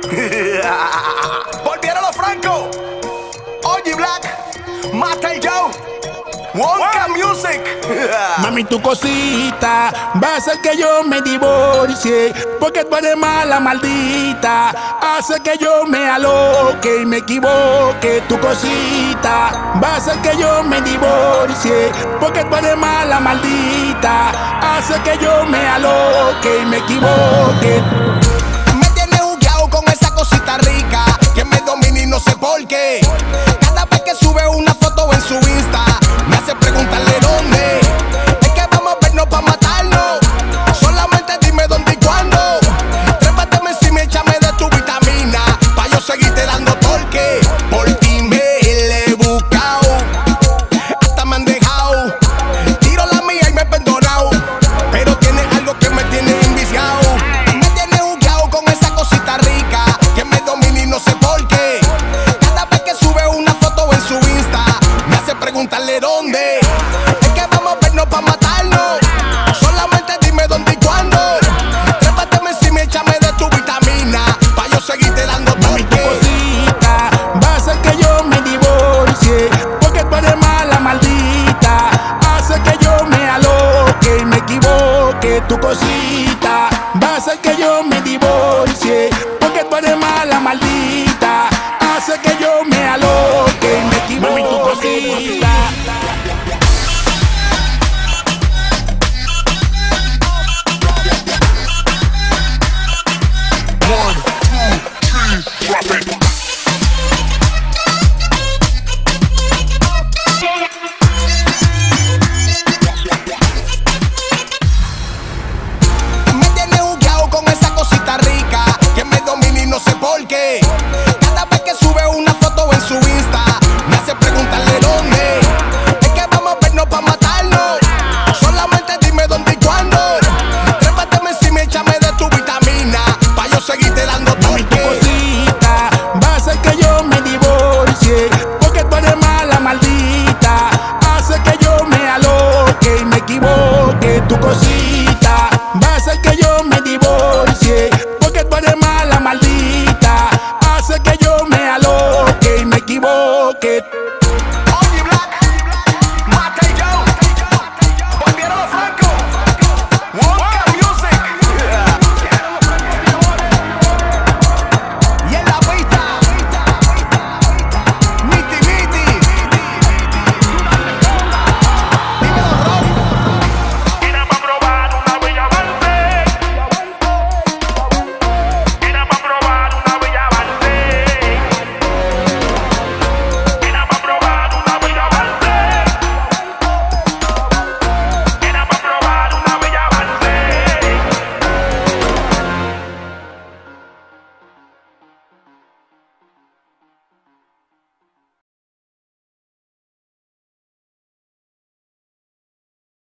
Volvieron los Franco. Oye Black, Master Joe, Wonka Music. Mami, tu cosita va a hacer que yo me divorcie, porque tú eres mala, maldita. Hace que yo me aloque y me equivoque. Tu cosita va a hacer que yo me divorcie, porque tú eres mala, maldita. Hace que yo me aloque y me equivoque. Me tiene jugueado con esa cosita rica que me domina y no sé por qué. Cada vez que sube una foto en su Insta, me hace preguntarle dónde. Es que vamos a vernos pa' matarnos. Solamente dime dónde y cuándo. Trépateme encima y échame de tu vitamina, pa' yo seguirte dando torque. Por ti me le he buscado, hasta me han dejado. Tiro la mía y me he perdonado, pero tiene algo que me tiene enviciado. Me tiene jugueado con esa cosita rica que me domina y no sé por qué. Cada vez que sube una foto en su Insta, me hace preguntarle dónde. Es que vamos a vernos pa' matarnos. Solamente dime dónde y cuándo. Trépateme encima y échame de tu vitamina, pa' yo seguirte dando Mami, tu torque. cosita va a hacer que yo me divorcie, porque tú eres mala, maldita. Hace que yo me aloque y me equivoque. Tu cosita